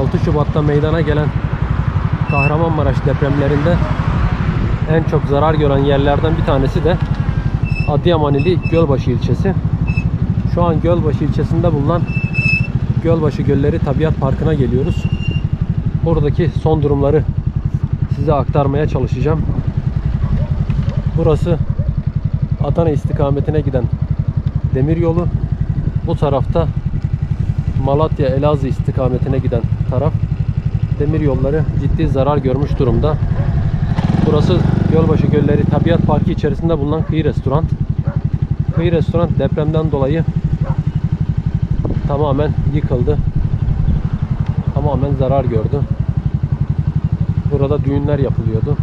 6 Şubat'ta meydana gelen Kahramanmaraş depremlerinde en çok zarar gören yerlerden bir tanesi de Adıyaman ili Gölbaşı ilçesi. Şu an Gölbaşı ilçesinde bulunan Gölbaşı Gölleri Tabiat Parkı'na geliyoruz. Buradaki son durumları size aktarmaya çalışacağım. Burası Adana istikametine giden demiryolu. Bu tarafta Malatya Elazığ istikametine giden taraf. Demiryolları ciddi zarar görmüş durumda. Burası Gölbaşı Gölleri Tabiat Parkı içerisinde bulunan kıyı restoran. Kıyı restoran depremden dolayı tamamen yıkıldı. Tamamen zarar gördü. Burada düğünler yapılıyordu.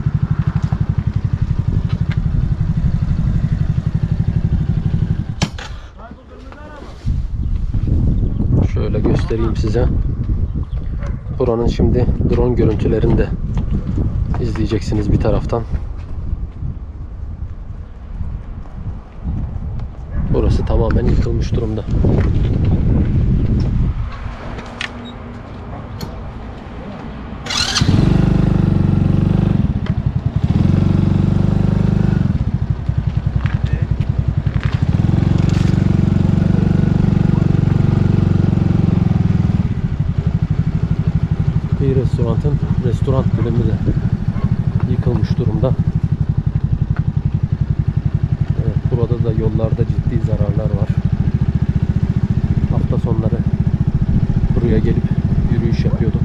Şöyle göstereyim size. Buranın şimdi drone görüntülerini de izleyeceksiniz bir taraftan. Burası tamamen yıkılmış durumda. Bir restoran bölümü de yıkılmış durumda. Evet, burada da yollarda ciddi zararlar var. Hafta sonları buraya gelip yürüyüş yapıyorduk.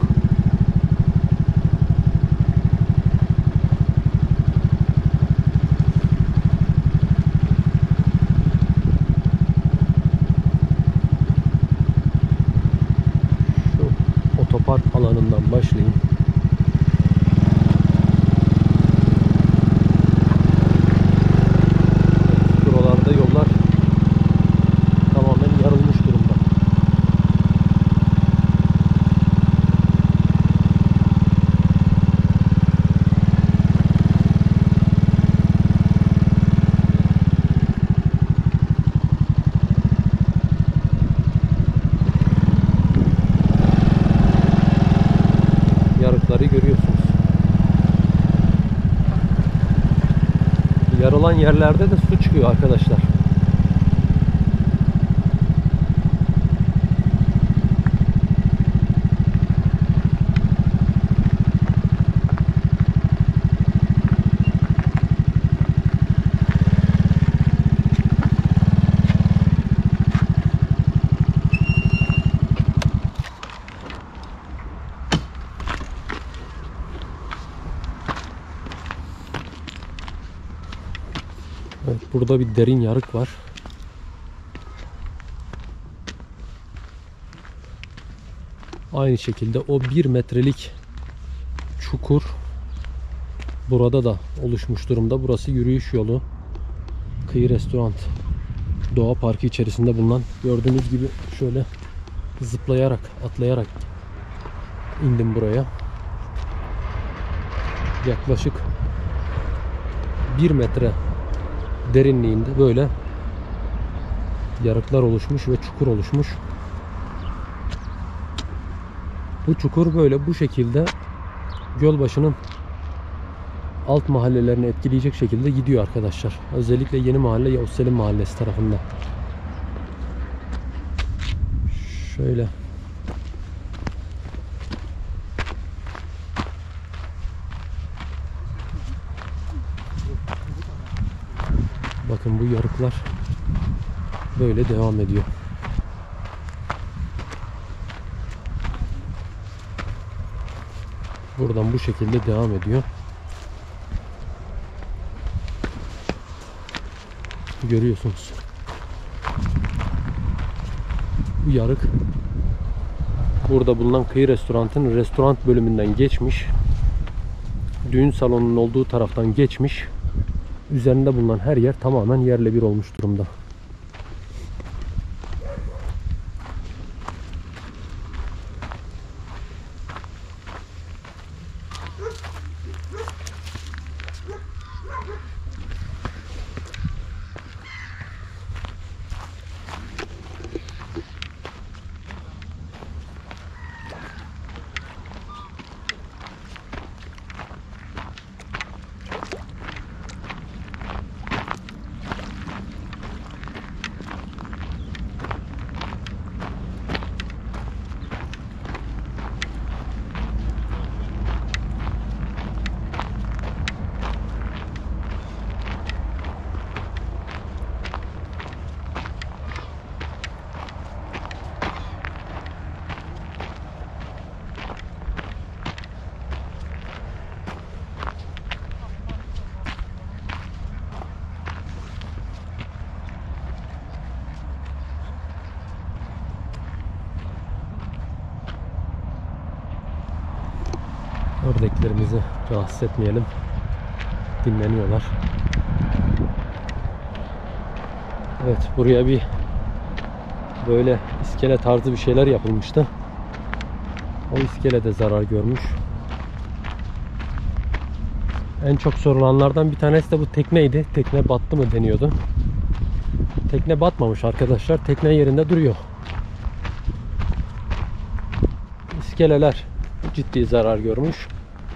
Şu otopark alanından başlayayım. Yarıkları görüyorsunuz. Yarılan yerlerde de su çıkıyor arkadaşlar. Evet, burada bir derin yarık var. Aynı şekilde o 1 metrelik çukur burada da oluşmuş durumda. Burası yürüyüş yolu. Kıyı restoran doğa parkı içerisinde bulunan, gördüğünüz gibi şöyle zıplayarak, atlayarak indim buraya. Yaklaşık 1 metre derinliğinde böyle yarıklar oluşmuş ve çukur oluşmuş. Bu çukur böyle bu şekilde Gölbaşı'nın alt mahallelerini etkileyecek şekilde gidiyor arkadaşlar. Özellikle Yeni Mahalle, Yavuz Selim Mahallesi tarafında. Şöyle. Bakın bu yarıklar böyle devam ediyor. Buradan bu şekilde devam ediyor. Görüyorsunuz. Bu yarık burada bulunan kıyı restoran bölümünden geçmiş. Düğün salonunun olduğu taraftan geçmiş. Üzerinde bulunan her yer tamamen yerle bir olmuş durumda. Ördeklerimizi rahatsız etmeyelim. Dinleniyorlar. Evet, buraya bir böyle iskele tarzı bir şeyler yapılmıştı. O iskele de zarar görmüş. En çok sorulanlardan bir tanesi de bu tekneydi. Tekne battı mı deniyordu. Tekne batmamış arkadaşlar. Tekne yerinde duruyor. İskeleler ciddi zarar görmüş.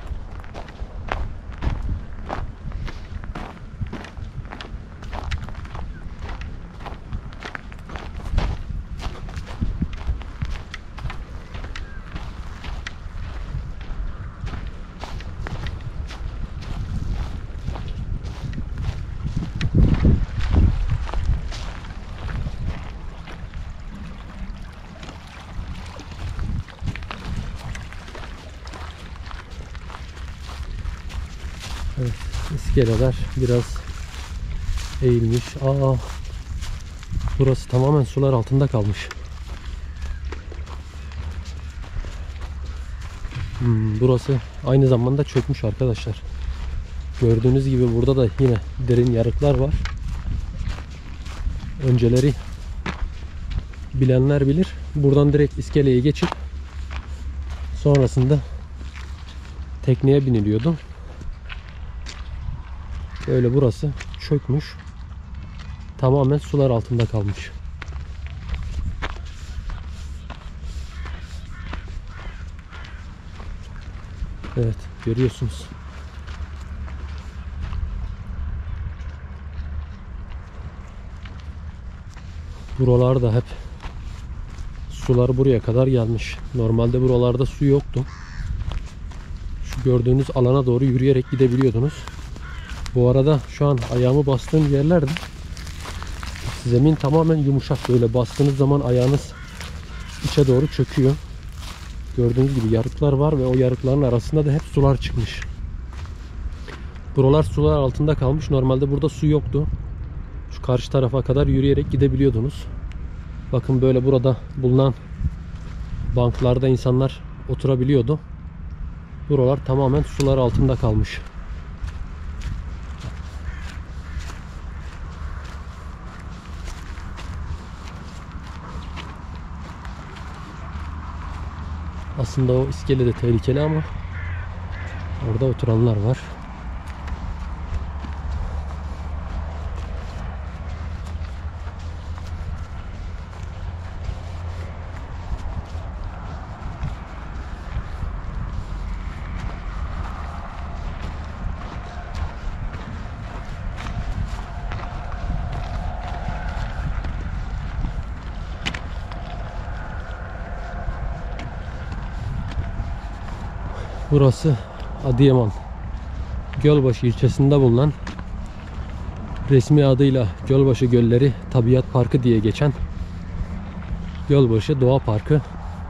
Evet, iskeleler biraz eğilmiş. Burası tamamen sular altında kalmış. Burası aynı zamanda çökmüş arkadaşlar. Gördüğünüz gibi burada da yine derin yarıklar var. Önceleri bilenler bilir. Buradan direkt iskeleye geçip sonrasında tekneye biniliyordu. Böyle burası çökmüş. Tamamen sular altında kalmış. Evet, görüyorsunuz. Buralar da hep sular buraya kadar gelmiş. Normalde buralarda su yoktu. Şu gördüğünüz alana doğru yürüyerek gidebiliyordunuz. Bu arada şu an ayağımı bastığım yerlerde zemin tamamen yumuşak. Böyle bastığınız zaman ayağınız içe doğru çöküyor. Gördüğünüz gibi yarıklar var ve o yarıkların arasında da hep sular çıkmış. Buralar sular altında kalmış. Normalde burada su yoktu. Şu karşı tarafa kadar yürüyerek gidebiliyordunuz. Bakın böyle burada bulunan banklarda insanlar oturabiliyordu. Buralar tamamen sular altında kalmış. Aslında o iskele de tehlikeli ama orada oturanlar var. Burası Adıyaman Gölbaşı ilçesinde bulunan, resmi adıyla Gölbaşı Gölleri Tabiat Parkı diye geçen Gölbaşı Doğa Parkı.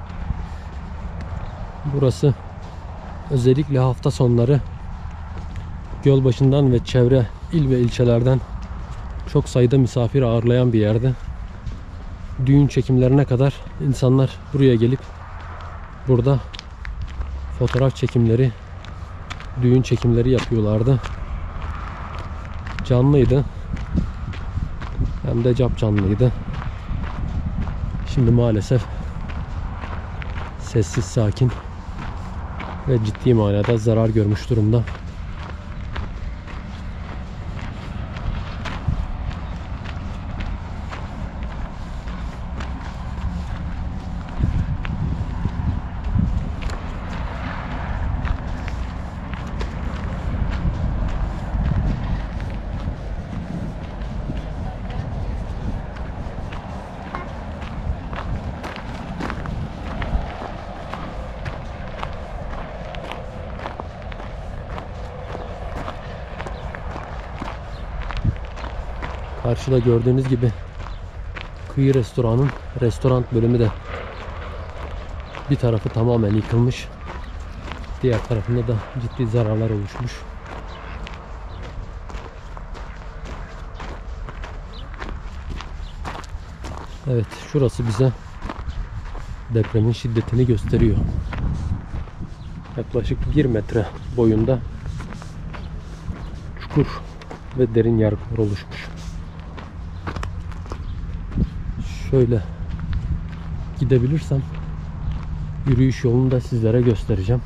Burası özellikle hafta sonları Gölbaşı'ndan ve çevre il ve ilçelerden çok sayıda misafir ağırlayan bir yerde. Düğün çekimlerine kadar insanlar buraya gelip burada fotoğraf çekimleri, düğün çekimleri yapıyorlardı. Canlıydı. Hem de capcanlıydı. Şimdi maalesef sessiz, sakin ve ciddi manada zarar görmüş durumda. Karşıda gördüğünüz gibi kıyı restoranın restoran bölümü de bir tarafı tamamen yıkılmış. Diğer tarafında da ciddi zararlar oluşmuş. Evet, şurası bize depremin şiddetini gösteriyor. Yaklaşık 1 metre boyunda çukur ve derin yarıklar oluşmuş. Şöyle gidebilirsem yürüyüş yolunu da sizlere göstereceğim.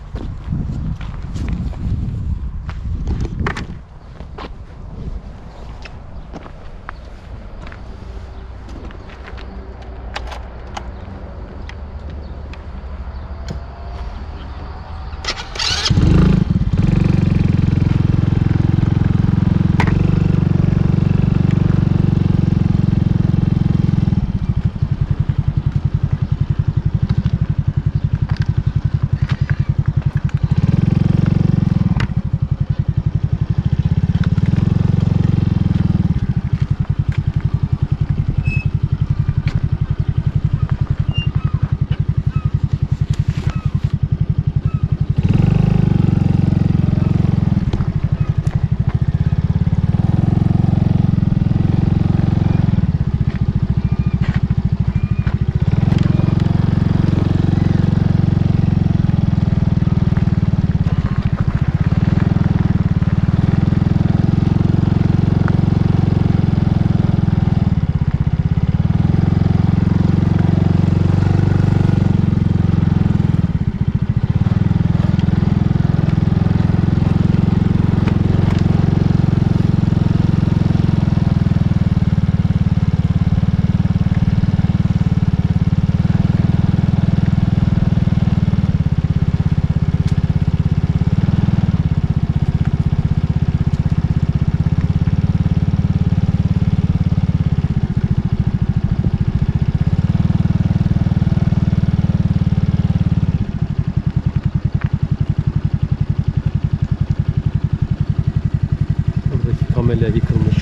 Kamelya yıkılmış.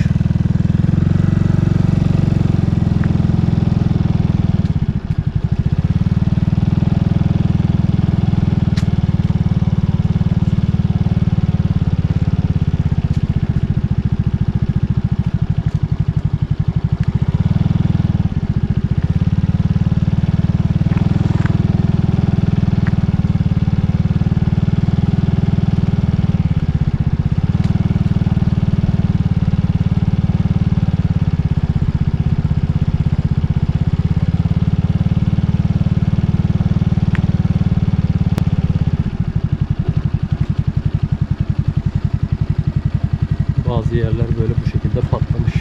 Bazı yerler böyle bu şekilde patlamış.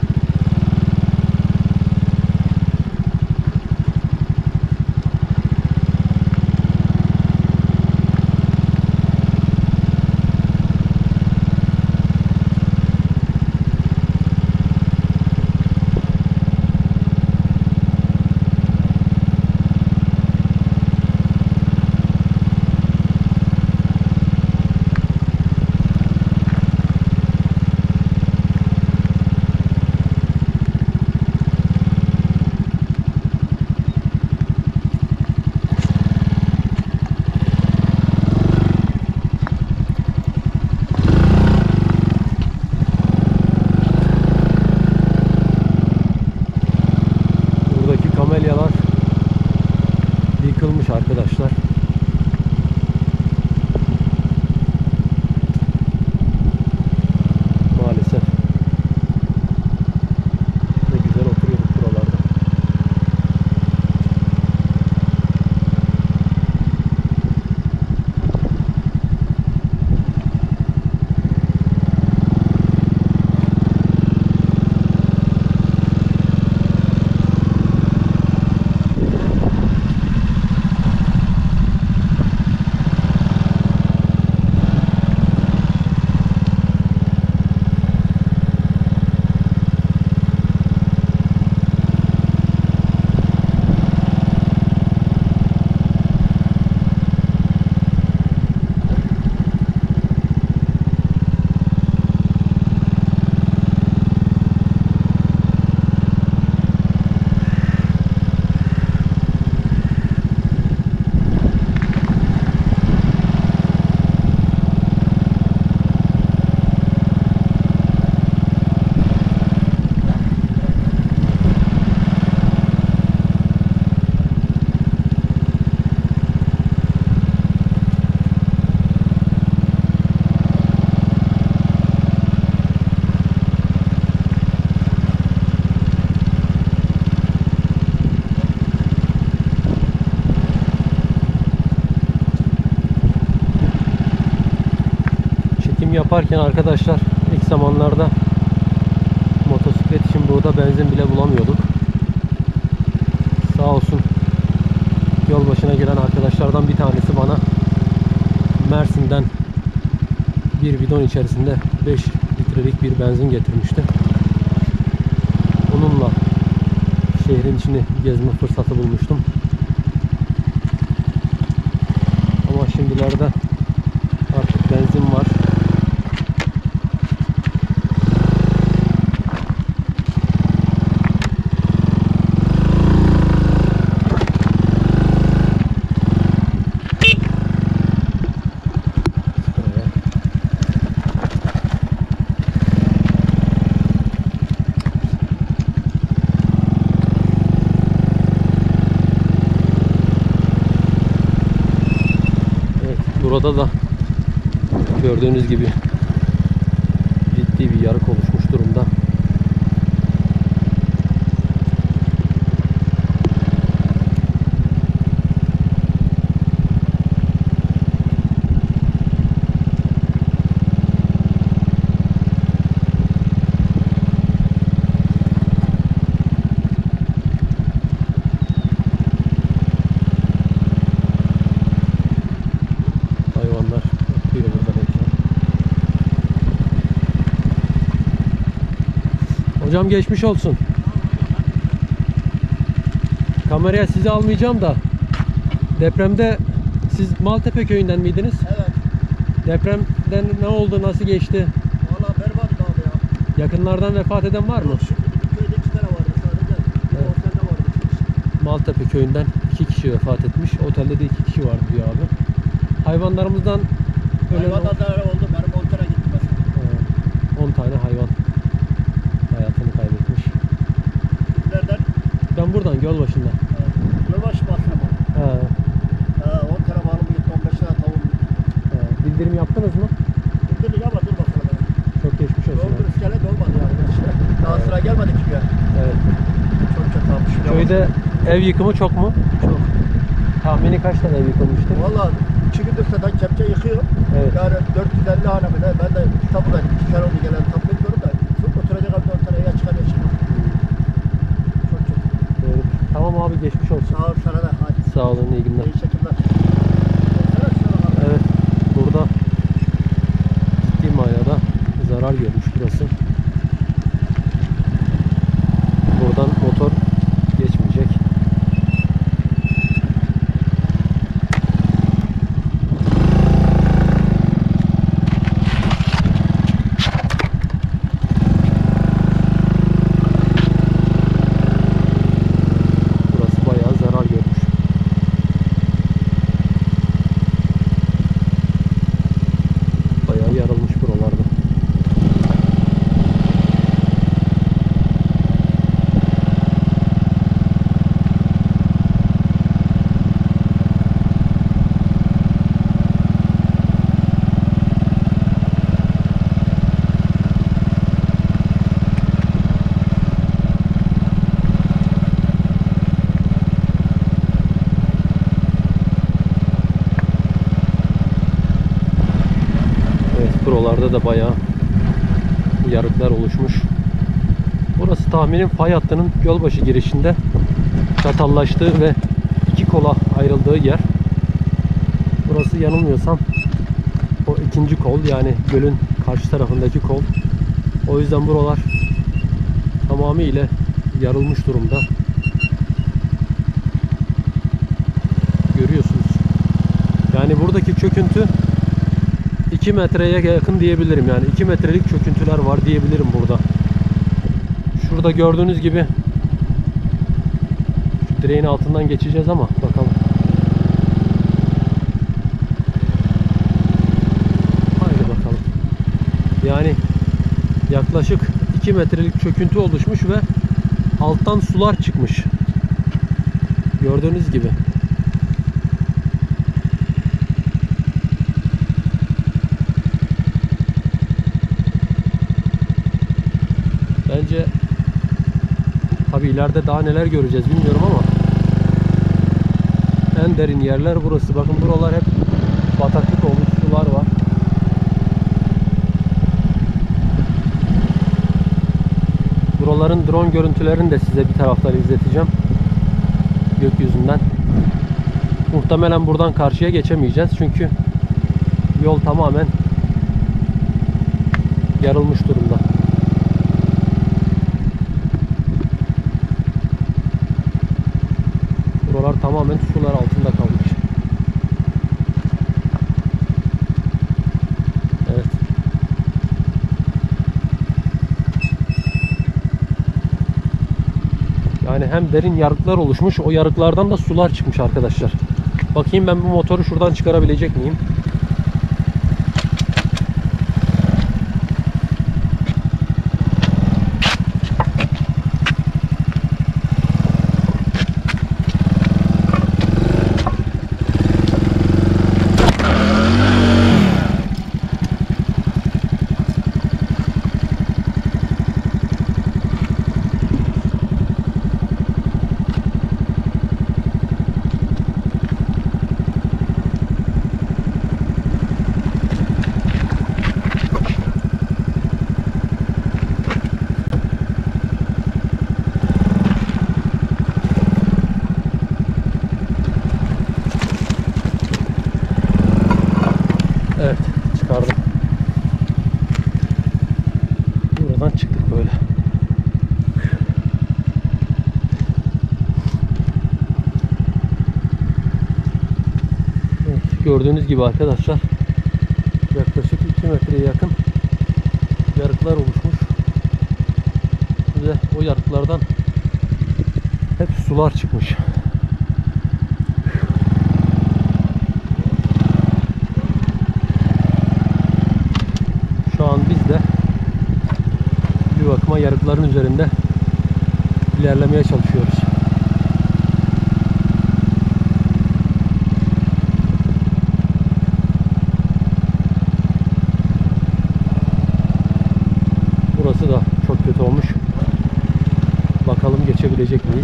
Kamelyalar yıkılmış arkadaşlar. Maalesef. Ne güzel oturuyorduk buralarda. çekim yaparken arkadaşlar ilk zamanlarda motosiklet için burada benzin bile bulamıyorduk. Sağ olsun yol başına gelen arkadaşlardan bir tanesi bana Mersin'den bir bidon içerisinde 5 litrelik bir benzin getirmişti. Onunla şehrin içini gezme fırsatı bulmuştum. Ama şimdilerde artık benzin var. Burada da gördüğünüz gibi ciddi bir yarık oluşmuş durumda. Hocam geçmiş olsun. Kameraya sizi almayacağım da depremde siz Maltepe köyünden miydiniz? Evet. Depremden ne oldu? Nasıl geçti? Vallahi berbat abi ya. Yakınlardan vefat eden var mı? Şu köyde 2 tane vardı sadece. Evet. Otelde vardı 2 kişi. Maltepe köyünden 2 kişi vefat etmiş. Otelde de 2 kişi vardı diyor abi. Hayvanlarımızdan Hayvanda zarar oldu. Benim 10 tane gitti mesela. 10 tane hayvan hayatını kaybetmiş. Nereden? Ben buradan Gölbaşı'ndan. Gölbaşı basına mı? He. 10 tane malım gitti, 15 tane tavuğum gitti. Bildirim yaptınız mı? Bildirdik ama dur bakalım. Çok geçmiş olsun. Doldur iskelet olmadı yani. Daha sıra gelmedi ki ya. Evet. Çok kötü abi. Köyde ev yıkımı çok mu? Çok. Tahmini kaç tane ev yıkılmıştır? Valla 2 gündür zaten kepçe yıkıyor. Evet. Yani 450 hane bile. Ben de tapuda 2 sene oldu gelen tapu bilmiyorum da. Oturacak abi 4 tane ya çıkar ya çıkmaz. Çok kötü. Evet. Tamam abi geçmiş olsun. Sağ ol sana da. Hadi. Sağ olun, iyi günler. İyi şekiller. Evet, burada ciddi manada zarar görmüş burası. Buradan motor geçmeyecek. Burası bayağı zarar görmüş. Bayağı yarılmış buralarda. Buralarda da bayağı yarıklar oluşmuş. Burası tahminim fay hattının Gölbaşı girişinde çatallaştığı ve iki kola ayrıldığı yer. Burası yanılmıyorsam o ikinci kol, yani gölün karşı tarafındaki kol. O yüzden buralar tamamıyla yarılmış durumda. Görüyorsunuz. Yani buradaki çöküntü 2 metreye yakın diyebilirim, yani 2 metrelik çöküntüler var diyebilirim burada. Şurada gördüğünüz gibi şu direğin altından geçeceğiz ama bakalım. Haydi bakalım. Yani yaklaşık 2 metrelik çöküntü oluşmuş ve alttan sular çıkmış. Gördüğünüz gibi. Bence tabi ileride daha neler göreceğiz bilmiyorum ama en derin yerler burası. Bakın buralar hep bataklık olmuş, sular var. Dağların drone görüntülerini de size bir taraftan izleteceğim. Gökyüzünden. Muhtemelen buradan karşıya geçemeyeceğiz. Çünkü yol tamamen yarılmış durumda. Buralar tamamen sular altında kalmış. Evet. Yani hem derin yarıklar oluşmuş, o yarıklardan da sular çıkmış arkadaşlar. Bakayım ben bu motoru şuradan çıkarabilecek miyim? Evet, çıkardım. Buradan çıktık böyle. Evet, gördüğünüz gibi arkadaşlar yaklaşık 2 metreye yakın yarıklar oluşmuş. Ve o yarıklardan hep sular çıkmış. Şu an biz de bir bakıma yarıkların üzerinde ilerlemeye çalışıyoruz. Burası da çok kötü olmuş. Bakalım geçebilecek miyiz?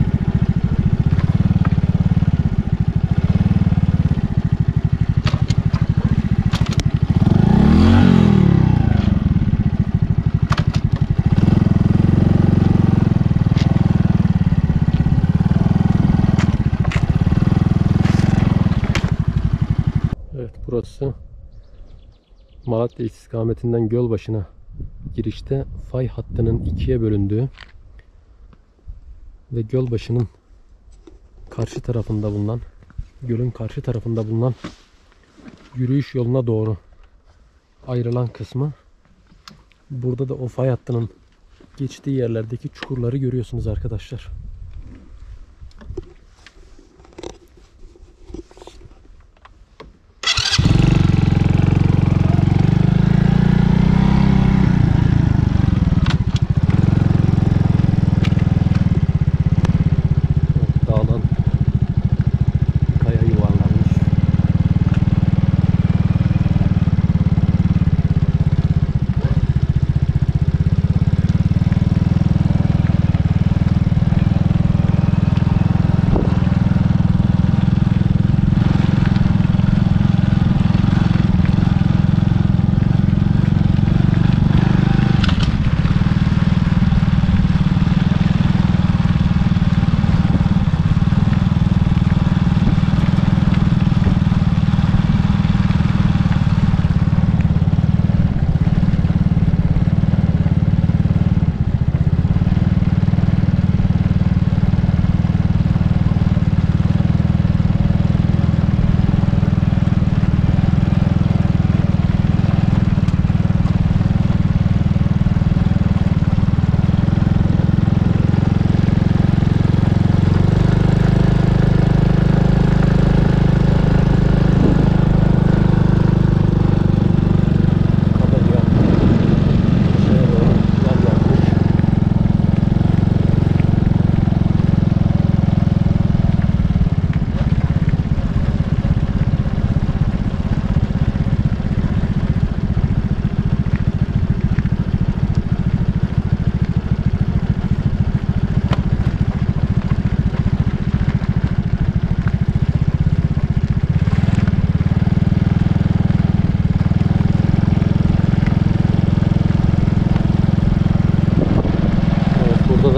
Evet, burası Malatya istikametinden Gölbaşı'na girişte fay hattının ikiye bölündüğü ve Gölbaşı'nın karşı tarafında bulunan, gölün karşı tarafında bulunan yürüyüş yoluna doğru ayrılan kısmı. Burada da o fay hattının geçtiği yerlerdeki çukurları görüyorsunuz arkadaşlar. Dağdan kaya yuvarlanmış.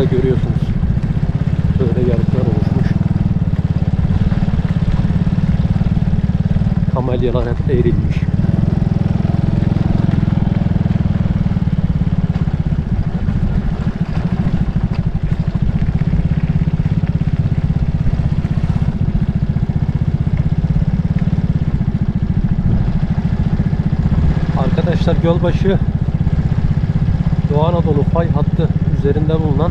görüyorsunuz. Böyle yarıklar oluşmuş. Kamelyalar hep eğrilmiş. Arkadaşlar Gölbaşı Doğu Anadolu fay hattı üzerinde bulunan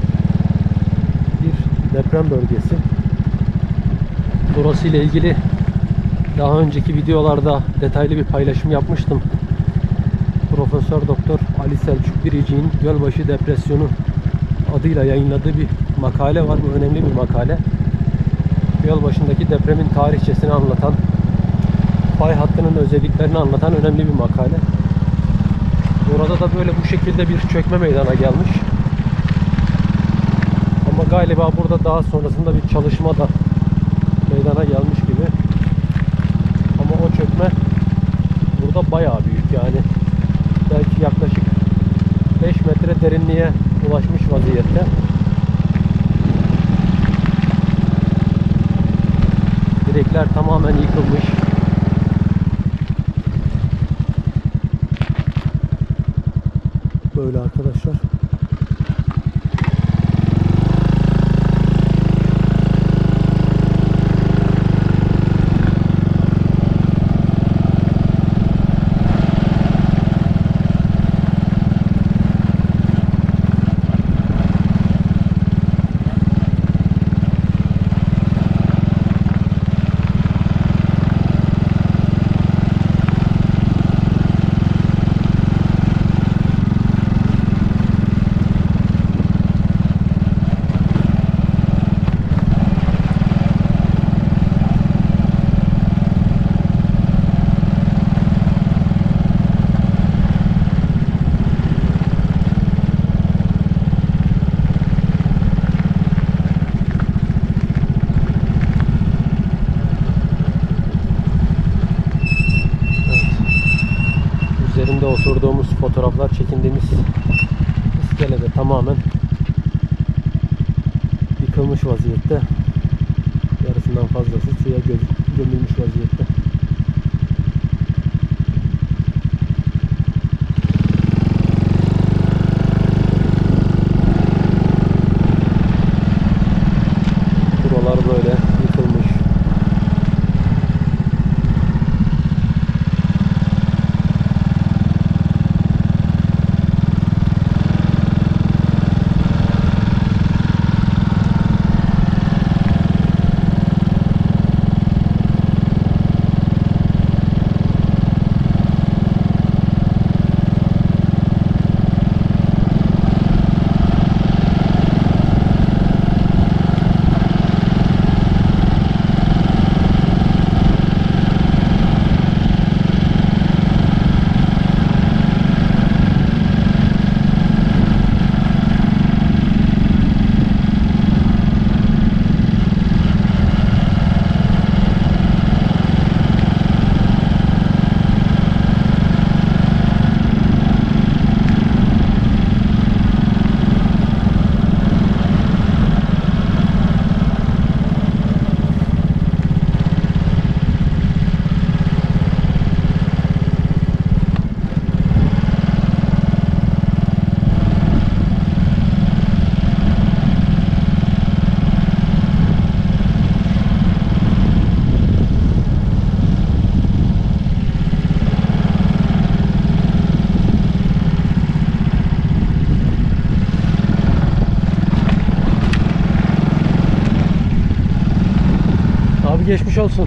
bir deprem bölgesi. Burası ile ilgili daha önceki videolarda detaylı bir paylaşım yapmıştım. Profesör Doktor Ali Selçuk Biricik'in Gölbaşı Depresyonu adıyla yayınladığı bir makale var. Bu önemli bir makale. Gölbaşı'ndaki depremin tarihçesini anlatan, fay hattının özelliklerini anlatan önemli bir makale. Orada da böyle bu şekilde bir çökme meydana gelmiş. Ama galiba burada daha sonrasında bir çalışma da meydana gelmiş gibi. Ama o çökme burada bayağı büyük, yani belki yaklaşık 5 metre derinliğe ulaşmış vaziyette. Direkler tamamen yıkılmış. Böyle arkadaşlar. Üzerinde oturduğumuz, fotoğraflar çekindiğimiz iskelede tamamen yıkılmış vaziyette. Yarısından fazlası suya gömülmüş vaziyette. Buralar böyle yıkılmış. Geçmiş olsun.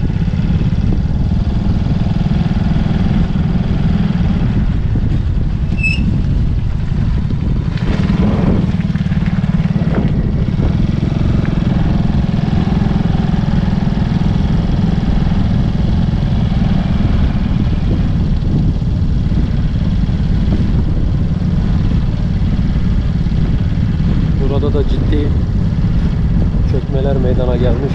Burada da ciddi çökmeler meydana gelmiş.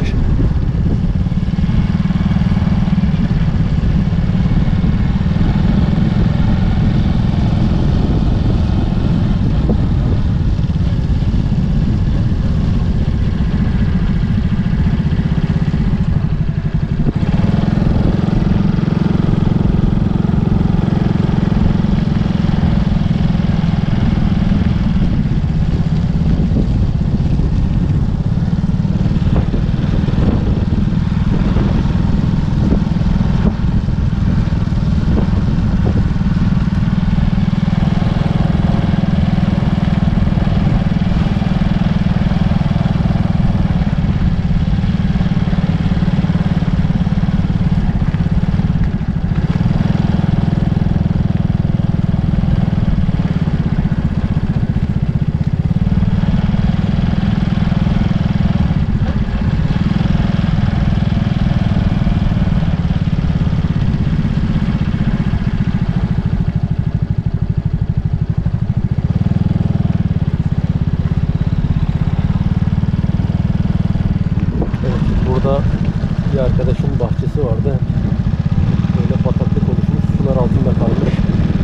Bir arkadaşın bahçesi vardı. Böyle bataklık oluşmuş. Sular altında kalmış.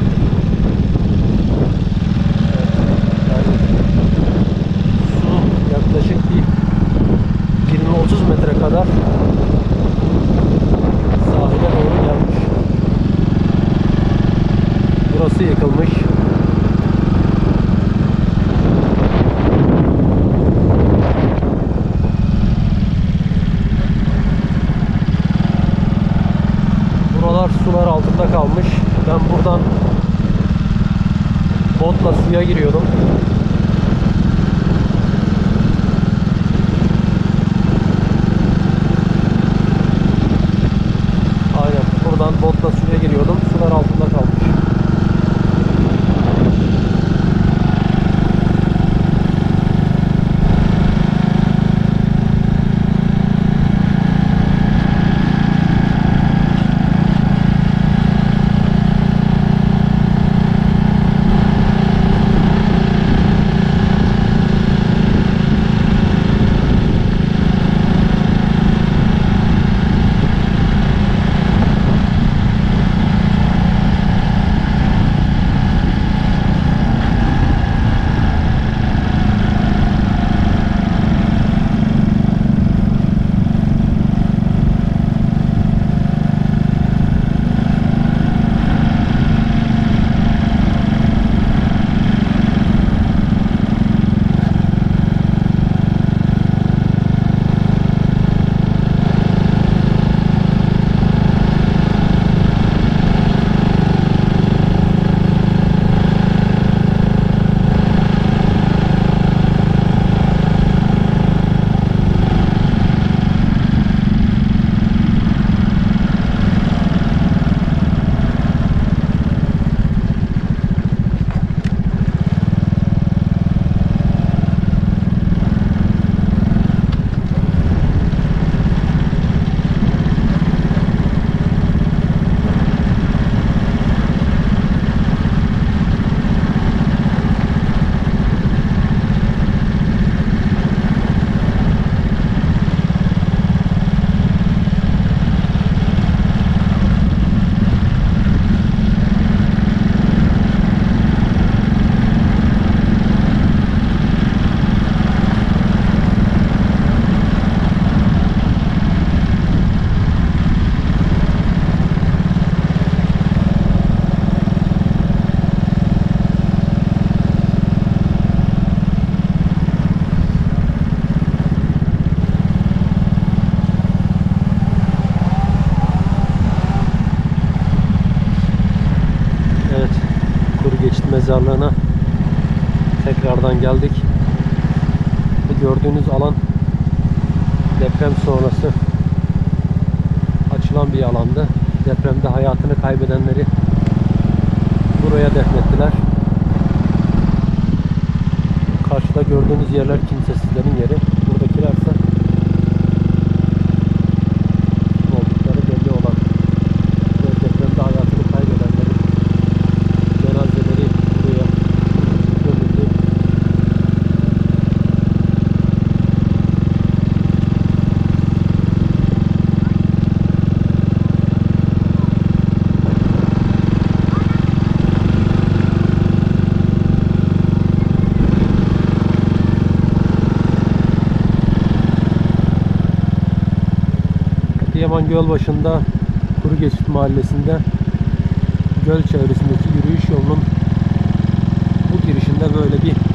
Yani su yaklaşık bir 20-30 metre kadar sahile doğru gelmiş. Burası yıkılmış. Buralar sular altında kalmış. Ben buradan botla suya giriyordum. Aynen. Buradan botla suya giriyordum. Sular altında kalmış. Mezarlığına tekrardan geldik. Bu gördüğünüz alan deprem sonrası açılan bir alandı. Depremde hayatını kaybedenleri buraya defnettiler. Karşıda gördüğünüz yerler kimsesizlerin yeri. Buradakilerse oldukları belli olan ve depremde hayatını kaybedenlerin cenazeleri buraya gömüldü. Adıyaman Gölbaşı'nda Kurugeçit Mahallesi'nde göl çevresindeki yürüyüş yolunun bu girişinde böyle bir